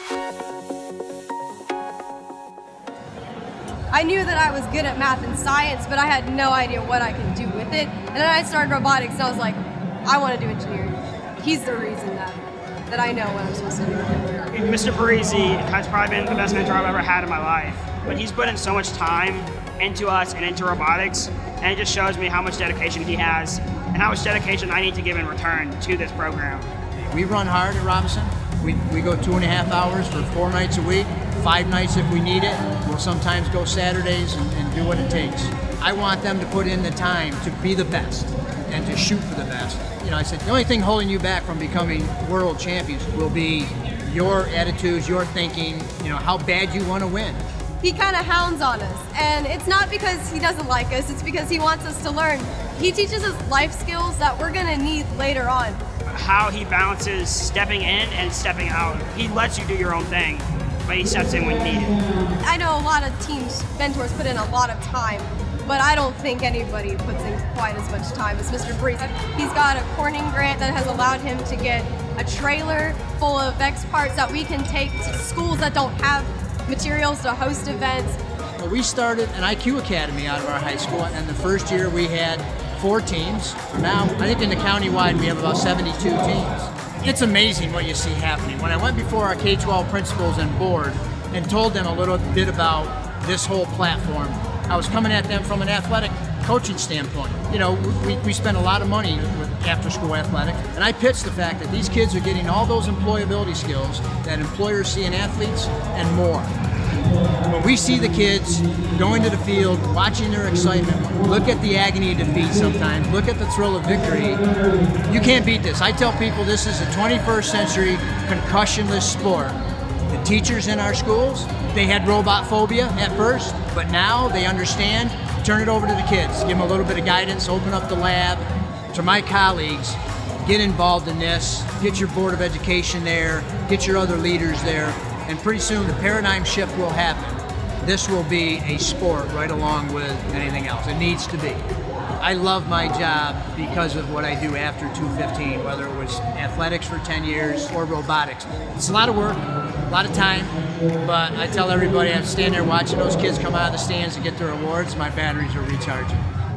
I knew that I was good at math and science, but I had no idea what I could do with it. And then I started robotics, and I was like, I want to do engineering. He's the reason that I know what I'm supposed to do. Mr. Parisi has probably been the best mentor I've ever had in my life. But he's put in so much time into us and into robotics, and it just shows me how much dedication he has and how much dedication I need to give in return to this program. We run hard at Robinson. We go 2.5 hours for 4 nights a week, 5 nights if we need it. We'll sometimes go Saturdays and do what it takes. I want them to put in the time to be the best and to shoot for the best. You know, I said, the only thing holding you back from becoming world champions will be your attitudes, your thinking, you know, how bad you want to win. He kind of hounds on us, and it's not because he doesn't like us, it's because he wants us to learn. He teaches us life skills that we're gonna need later on. How he balances stepping in and stepping out. He lets you do your own thing, but he steps in when needed. I know a lot of teams, mentors put in a lot of time, but I don't think anybody puts in quite as much time as Mr. Parisi. He's got a Corning grant that has allowed him to get a trailer full of X parts that we can take to schools that don't have materials to host events. Well, we started an IQ Academy out of our high school, and the first year we had 4 teams. Now, I think in the county-wide we have about 72 teams. It's amazing what you see happening. When I went before our K-12 principals and board and told them a little bit about this whole platform, I was coming at them from an athletic coaching standpoint. You know, we spend a lot of money with after-school athletics, and I pitched the fact that these kids are getting all those employability skills that employers see in athletes and more. When we see the kids going to the field, watching their excitement, look at the agony of defeat sometimes, look at the thrill of victory, you can't beat this. I tell people this is a 21st century concussionless sport. The teachers in our schools, they had robot phobia at first, but now they understand. Turn it over to the kids, give them a little bit of guidance, open up the lab. To my colleagues, get involved in this, get your Board of Education there, get your other leaders there, and pretty soon the paradigm shift will happen. This will be a sport right along with anything else. It needs to be. I love my job because of what I do after 2:15, whether it was athletics for 10 years or robotics. It's a lot of work, a lot of time, but I tell everybody, I'm standing there watching those kids come out of the stands and get their awards, my batteries are recharging.